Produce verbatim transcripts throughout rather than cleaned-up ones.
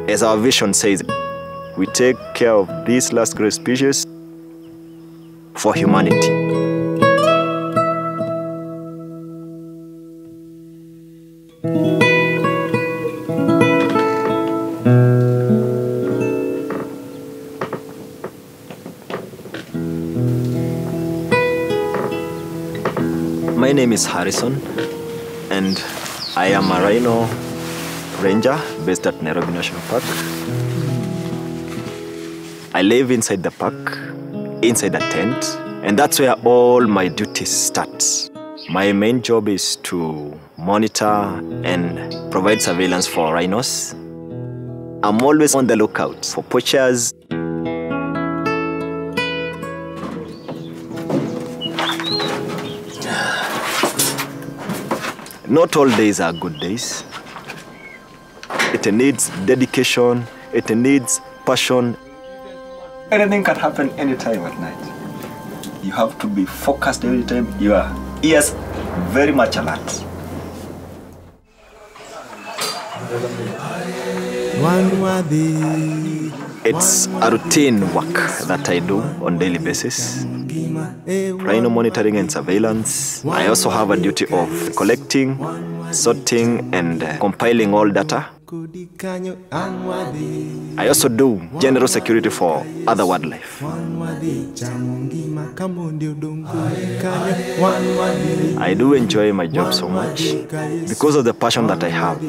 As our vision says, we take care of these last great species for humanity. My name is Harrison, and I am a rhino ranger based at Nairobi National Park. I live inside the park, inside a tent, and that's where all my duties start. My main job is to monitor and provide surveillance for rhinos. I'm always on the lookout for poachers. Not all days are good days. It needs dedication, it needs passion. Anything can happen anytime at night. You have to be focused every time. Your ears very much alert. It's a routine work that I do on daily basis. Rhino monitoring and surveillance. I also have a duty of collecting, sorting, and uh, compiling all data. I also do general security for other wildlife. I do enjoy my job so much because of the passion that I have.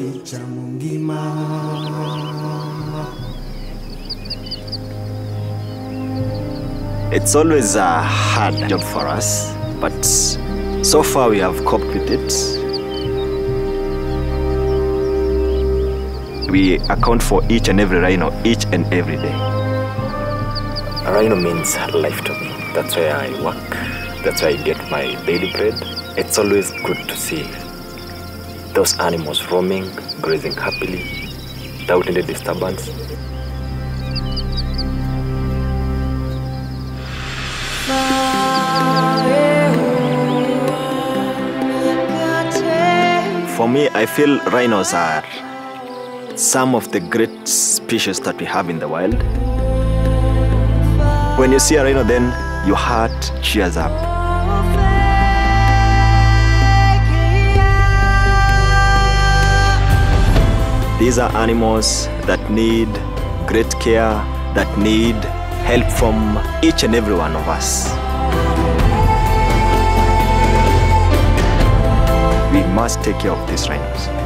It's always a hard job for us, but so far we have coped with it. We account for each and every rhino, each and every day. A rhino means life to me. That's where I work. That's where I get my daily bread. It's always good to see those animals roaming, grazing happily, without any disturbance. For me, I feel rhinos are some of the great species that we have in the wild. When you see a rhino, then your heart cheers up. These are animals that need great care, that need help from each and every one of us. We must take care of these rhinos.